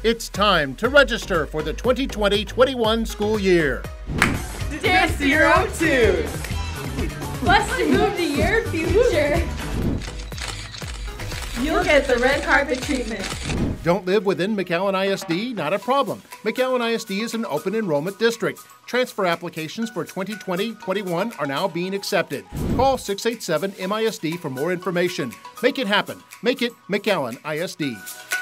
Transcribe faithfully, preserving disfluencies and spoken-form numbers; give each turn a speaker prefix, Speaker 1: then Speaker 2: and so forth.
Speaker 1: It's time to register for the twenty twenty twenty-one school year.
Speaker 2: Dance to your own tune!
Speaker 3: Plus to move to your future. You'll get the red carpet treatment.
Speaker 1: Don't live within McAllen I S D? Not a problem. McAllen I S D is an open enrollment district. Transfer applications for twenty twenty twenty-one are now being accepted. Call six eight seven M I S D for more information. Make it happen. Make it McAllen I S D.